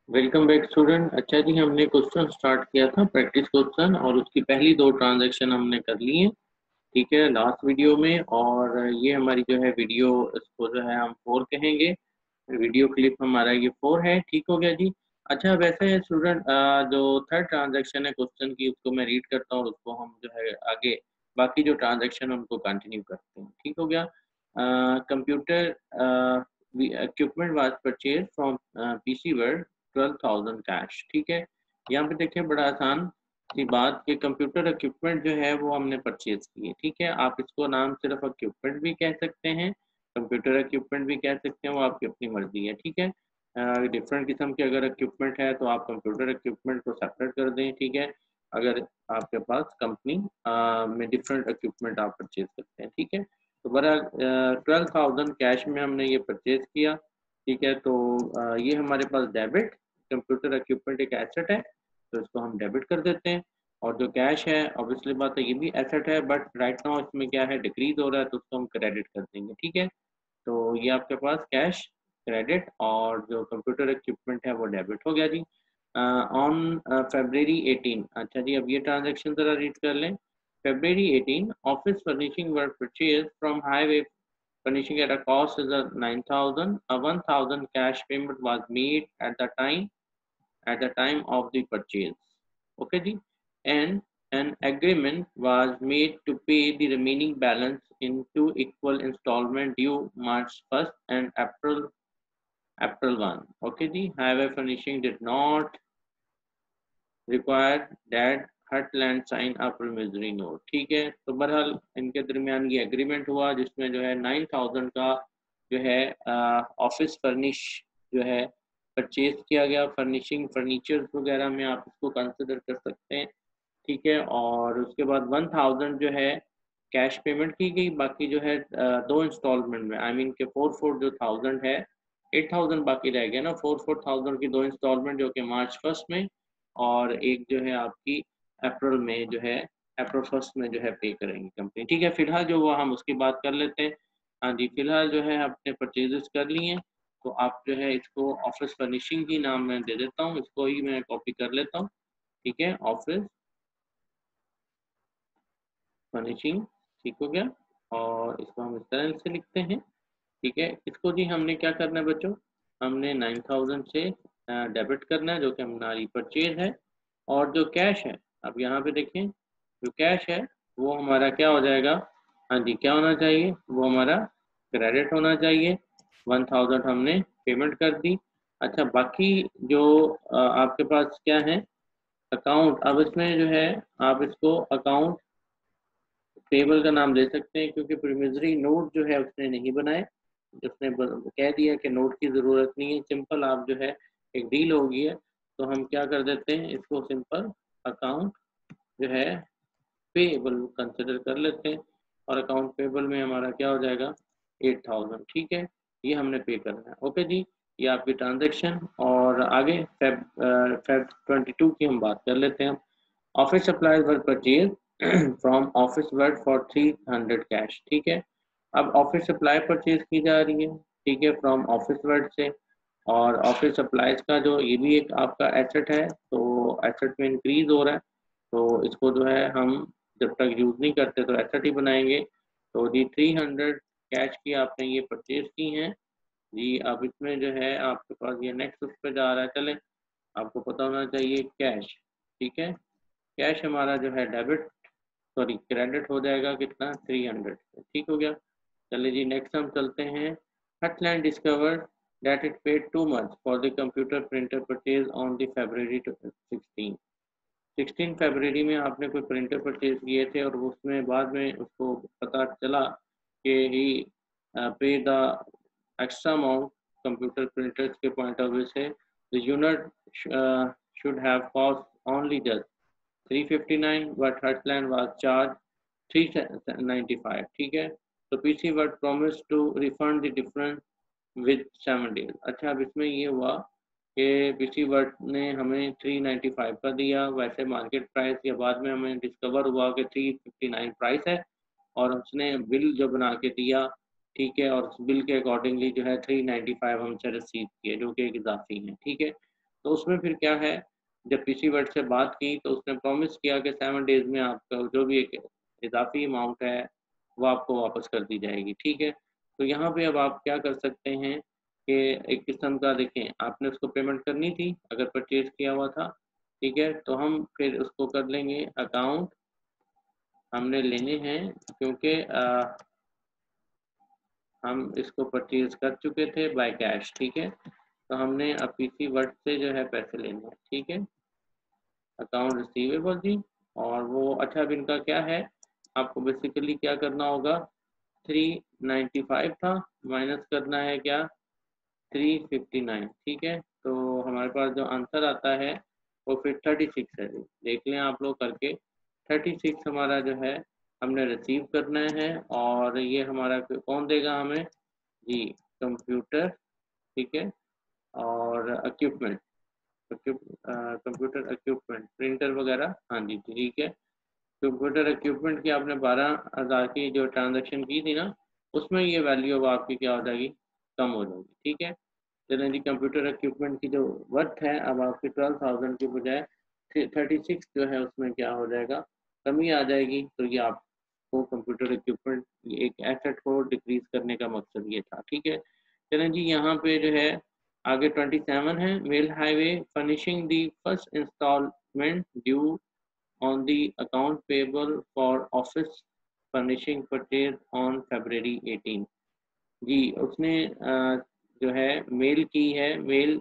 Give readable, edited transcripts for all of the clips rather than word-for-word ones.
Welcome back student. अच्छा जी, हमने question start किया था प्रैक्टिस क्वेश्चन और उसकी पहली दो ट्रांजैक्शन हमने कर ली है। ठीक है, लास्ट वीडियो में। और ये हमारी जो है वीडियो, इसको जो है हम 4 कहेंगे। वीडियो क्लिप हमारा ये 4 है। ठीक हो गया जी। अच्छा, वैसे है स्टूडेंट, जो थर्ड ट्रांजैक्शन है क्वेश्चन की, उसको मैं रीड करता हूँ और उसको हम जो है आगे बाकी जो ट्रांजैक्शन है उनको कंटिन्यू करते हैं। ठीक हो गया। Computer equipment was purchase from PC World 12,000 cash. ठीक है, यहाँ पे देखिए बड़ा आसान सी बात कि कंप्यूटर इक्विपमेंट जो है वो हमने परचेज की है। ठीक है, आप इसको नाम सिर्फ इक्विपमेंट भी कह सकते हैं, कंप्यूटर इक्विपमेंट भी कह सकते हैं, वो आपकी अपनी मर्जी है। ठीक है, डिफरेंट किस्म के अगर इक्विपमेंट है तो आप कंप्यूटर इक्विपमेंट को सेपरेट कर दें। ठीक है, अगर आपके पास कंपनी में डिफरेंट इक्विपमेंट आप परचेज करते हैं। ठीक है, तो बड़ा 12,000 कैश में हमने ये परचेज किया। ठीक है, तो ये हमारे पास डेबिट, कंप्यूटर इक्विपमेंट एक एसेट है तो इसको हम डेबिट कर देते हैं। और जो कैश है ऑब्वियसली बात है ये भी एसेट है, बट राइट नाउ इसमें क्या है, डिक्रीज हो रहा है तो उसको हम क्रेडिट कर देंगे। ठीक है, तो ये आपके पास कैश क्रेडिट और जो कंप्यूटर इक्विपमेंट है वो डेबिट हो गया जी। On February 18। अच्छा जी, अब ये ट्रांजेक्शन जरा रीड कर लें। February 18, office furnishing were purchased from Highway Furnishing at a cost is 9,000. A 1,000 cash payment was made at the time of the purchase. Okay ji, and an agreement was made to pay the remaining balance in two equal installment due March 1st and April 1. Okay ji, Highway Furnishing did not require that Heartland sign a promissory note. ठीक है, तो बहरहाल इनके दरमियान ये agreement हुआ जिसमें जो है 9,000 का जो है ऑफिस फर्निश जो है परचेज किया गया। फर्निशिंग फर्नीचर वगैरह में आप इसको कंसिडर कर सकते हैं। ठीक है, और उसके बाद 1,000 जो है कैश पेमेंट की गई, बाकी जो है दो इंस्टॉलमेंट में, आई मीन के 4 जो 1000 है, 8,000 बाकी रह गया ना। 4,000 की दो इंस्टॉलमेंट जो कि मार्च 1 में और एक जो है आपकी अप्रैल में जो है, अप्रैल 1 में जो है पे करेंगे कंपनी। ठीक है, फिलहाल जो वो हम उसकी बात कर लेते हैं। हाँ जी, फिलहाल जो है आपने परचेजेस कर लिए हैं तो आप जो है इसको ऑफिस फर्निशिंग ही नाम मैं दे देता हूँ, इसको ही मैं कॉपी कर लेता हूँ। ठीक है, ऑफिस फर्निशिंग। ठीक हो गया, और इसको हम इस तरह से लिखते हैं। ठीक है, इसको जी हमने क्या करना है बच्चों, हमने 9,000 से डेबिट करना है जो कि हमारी परचेज है। और जो कैश है, अब यहाँ पे देखें, जो कैश है वो हमारा क्या हो जाएगा, हाँ जी क्या होना चाहिए, वो हमारा क्रेडिट होना चाहिए। 1,000 हमने पेमेंट कर दी। अच्छा, बाकी जो आपके पास क्या है, अकाउंट, अब इसमें जो है आप इसको अकाउंट पेबल का नाम दे सकते हैं, क्योंकि प्रीमिजरी नोट जो है उसने नहीं बनाए, उसने कह दिया कि नोट की ज़रूरत नहीं है, सिंपल आप जो है एक डील होगी है तो हम क्या कर देते हैं, इसको सिंपल अकाउंट जो है पेबल कंसिडर कर लेते हैं। और अकाउंट पेबल में हमारा क्या हो जाएगा, 8,000। ठीक है, ये हमने पे करना है। ओके जी, ये आपकी ट्रांजेक्शन। और आगे फेब 22 की हम बात कर लेते हैं। Office supplies were purchase from Office World for 300 cash. ठीक है, अब ऑफिस सप्लाई परचेज की जा रही है। ठीक है, फ्रॉम ऑफिस वर्ड से। और ऑफिस सप्लाईज का जो ये भी एक आपका एसेट है, तो एसेट में इंक्रीज हो रहा है, तो इसको जो है हम जब तक यूज नहीं करते तो एसेट ही बनाएंगे। तो जी 300 कैश की आपने ये परचेज की हैं जी। अब इसमें जो है आपके पास ये नेक्स्ट उस पर जा रहा है, चले आपको पता होना चाहिए कैश। ठीक है, कैश हमारा जो है डेबिट, सॉरी क्रेडिट हो जाएगा कितना, 300। ठीक हो गया। चलिए जी, नेक्स्ट हम चलते हैं। Heartland discovered that it paid too much for the computer printer purchase on the February 16 फरवरी में आपने कोई प्रिंटर परचेज किए थे और उसमें बाद में उसको पता चला कि ही पे the extra amount computer printers के पॉइंट ऑफ व्यू से the unit should have cost only just 359, but Heartland was charged 395। ठीक है, तो PC World promise to refund the difference with 7 days. अच्छा, अब इसमें ये हुआ कि पीसी वर्ड ने हमें 395 का दिया, वैसे मार्केट प्राइस या बाद में हमें डिस्कवर हुआ कि 359 प्राइस है, और उसने बिल जो बना के दिया। ठीक है, और उस बिल के अकॉर्डिंगली जो है 395 हमसे रिसीव किए, जो कि एक इजाफी है। ठीक है, तो उसमें फिर क्या है, जब पीसी वर्ड से बात की तो उसने प्रॉमिस किया कि 7 डेज में आपका जो भी एक इजाफी अमाउंट है वो आपको वापस कर दी जाएगी, ठीक है। तो यहाँ पे अब आप क्या कर सकते हैं कि एक किस्म का देखें, आपने उसको पेमेंट करनी थी अगर परचेज किया हुआ था, ठीक है, तो हम फिर उसको कर लेंगे अकाउंट, हमने लेने हैं क्योंकि हम इसको परचेज कर चुके थे बाय कैश, ठीक है, तो हमने अब पीसी वर्ड से जो है पैसे लेने हैं, ठीक है। अकाउंट रिसीवेबल जी, और वो अच्छा अब इनका क्या है, आपको बेसिकली क्या करना होगा, 395 था, माइनस करना है क्या, 359, ठीक है। तो हमारे पास जो आंसर आता है वो फिर 36 है, देख लें आप लोग करके, 36 हमारा जो है हमने रिसीव करना है, और ये हमारा कौन देगा हमें जी, कंप्यूटर, ठीक है, और इक्विपमेंट, कंप्यूटर इक्विपमेंट प्रिंटर वगैरह, हाँ जी ठीक है। कंप्यूटर इक्विपमेंट की आपने 12,000 की जो ट्रांजैक्शन की थी ना, उसमें ये वैल्यू अब आपकी क्या हो जाएगी, कम हो जाएगी, ठीक है। चलें जी, कंप्यूटर इक्विपमेंट की जो वर्थ है अब आपकी 12,000 की बजाय 36 जो है उसमें क्या हो जाएगा, कमी आ जाएगी। तो ये आपको कंप्यूटर इक्विपमेंट एक एसेट को डिक्रीज करने का मकसद ये था, ठीक है। चलें जी, यहाँ पे जो है आगे 27 है, Mail Highway Furnishing the first instalment due on the account payable for office furnishing purchase on February 18 जी, उसने जो है मेल की है, Mail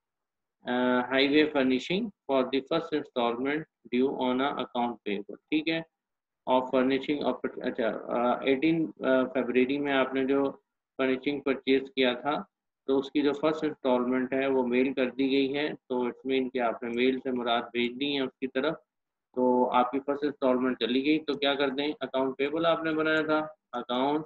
Highway Furnishing for the first instalment due on a account payable, ठीक है, और फर्निशिंग अच्छा 18 फरवरी में आपने जो फर्निशिंग परचेज किया था तो उसकी जो फर्स्ट इंस्टॉलमेंट है वो मेल कर दी गई है, तो इट्स मीन कि आपने मेल से मुराद भेज दी है उसकी तरफ, तो आपकी फर्स्ट इंस्टॉलमेंट चली गई। तो क्या कर दें, अकाउंट पेबल आपने बनाया था, अकाउंट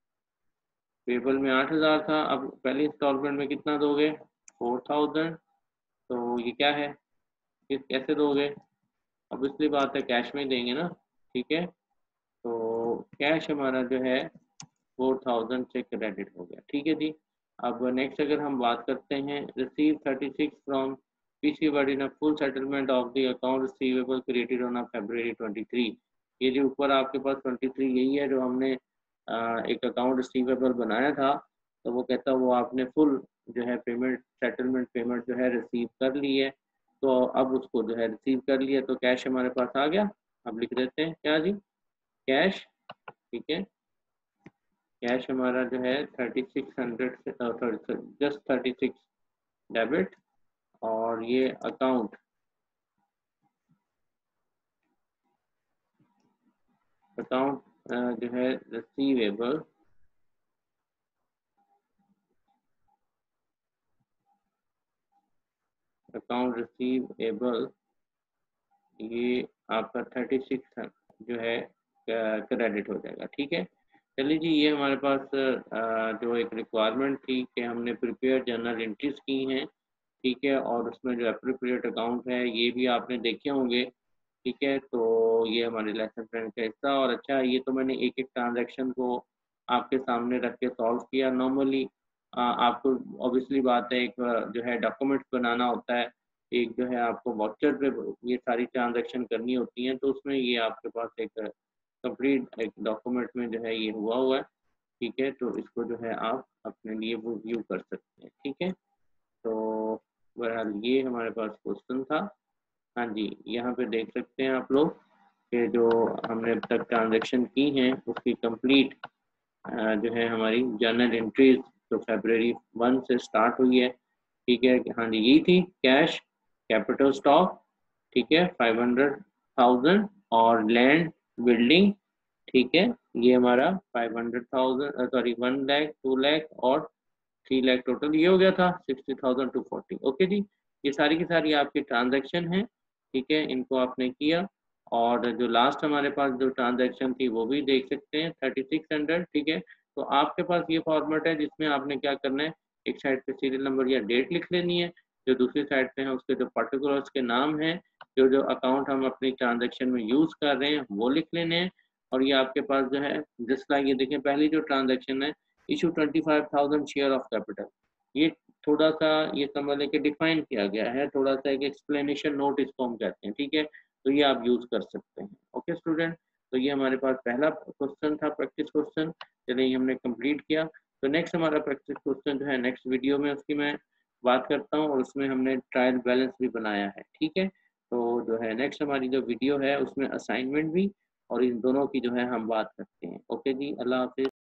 पेबल में 8,000 था, अब पहली इंस्टॉलमेंट में कितना दोगे, 4,000, तो ये क्या है, ये कैसे दोगे, अब इसलिए बात है कैश में देंगे ना, ठीक है। तो कैश हमारा जो है 4,000 से क्रेडिट हो गया, ठीक है जी। अब नेक्स्ट अगर हम बात करते हैं, receive 36 from PC World in full settlement of the account receivable created on February 23, ये जो ऊपर आपके पास 23 यही है जो हमने एक अकाउंट रिसीवेबल बनाया था, तो वो कहता है वो आपने फुल जो है पेमेंट सेटलमेंट पेमेंट जो है रिसीव कर ली है, तो अब उसको जो है रिसीव कर लिया तो कैश हमारे पास आ गया। अब लिख देते हैं क्या जी, कैश, ठीक है, कैश हमारा जो है 3600 से सॉरी जस्ट 36 डेबिट, और ये अकाउंट जो है रिसीवेबल, अकाउंट रिसीवेबल ये आपका 36 जो है क्रेडिट हो जाएगा, ठीक है। चलिए जी, ये हमारे पास जो एक रिक्वायरमेंट थी कि हमने प्रिपेयर जर्नल एंट्रीज की हैं, ठीक है, और उसमें जो एप्रोप्रिएट अकाउंट है ये भी आपने देखे होंगे, ठीक है। तो ये हमारे लेसन प्लान का हिस्सा, और अच्छा ये तो मैंने एक एक ट्रांजैक्शन को आपके सामने रख के सॉल्व किया। नॉर्मली आपको ऑब्वियसली बात है, एक जो है डॉक्यूमेंट बनाना होता है, एक जो है आपको वाउचर पे ये सारी ट्रांजैक्शन करनी होती हैं, तो उसमें ये आपके पास एक कंप्लीट एक डॉक्यूमेंट में जो है ये हुआ है, ठीक है। तो इसको जो है आप अपने लिए वो व्यू कर सकते हैं, ठीक है। तो बहरहाल ये हमारे पास क्वेश्चन था, हाँ जी, यहाँ पे देख सकते हैं आप लोग कि जो हमने अब तक ट्रांजैक्शन की हैं उसकी कंप्लीट जो है हमारी जर्नल एंट्रीज तो February 1 से स्टार्ट हुई है, ठीक है। हाँ जी, यही थी, कैश, कैपिटल स्टॉक, ठीक है, 500,000, और लैंड बिल्डिंग, ठीक है, ये हमारा 500,000 सॉरी 1 लाख 2 लाख और 3 लाख टोटल ये हो गया था 60,000 to 40, ओके जी। ये सारी की सारी आपकी ट्रांजैक्शन है, ठीक है, इनको आपने किया, और जो लास्ट हमारे पास जो ट्रांजैक्शन थी वो भी देख सकते हैं 3600, ठीक है। तो आपके पास ये फॉर्मेट है जिसमें आपने क्या करना है, एक साइड पे सीरियल नंबर या डेट लिख लेनी है, जो दूसरी साइड पे है उसके जो पर्टिकुलर्स के नाम है, जो जो अकाउंट हम अपनी ट्रांजेक्शन में यूज कर रहे हैं वो लिख लेने हैं, और ये आपके पास जो है जिस लाइक ये देखें पहली जो ट्रांजेक्शन है, इशू 25,000 शेयर ऑफ कैपिटल, ये थोड़ा सा ये समझ लें कि डिफाइन किया गया है, थोड़ा सा एक एक्सप्लेनेशन नोट इसको हम कहते हैं, ठीक है। तो ये आप यूज़ कर सकते हैं। ओके स्टूडेंट, तो ये हमारे पास पहला क्वेश्चन था, प्रैक्टिस क्वेश्चन। चलिए ये हमने कंप्लीट किया। तो नेक्स्ट हमारा प्रैक्टिस क्वेश्चन जो है नेक्स्ट वीडियो में उसकी मैं बात करता हूँ, और उसमें हमने ट्रायल बैलेंस भी बनाया है, ठीक है। तो जो है नेक्स्ट हमारी जो वीडियो है उसमें असाइनमेंट भी और इन दोनों की जो है हम बात करते हैं। ओके जी, अल्लाह हाफिज़।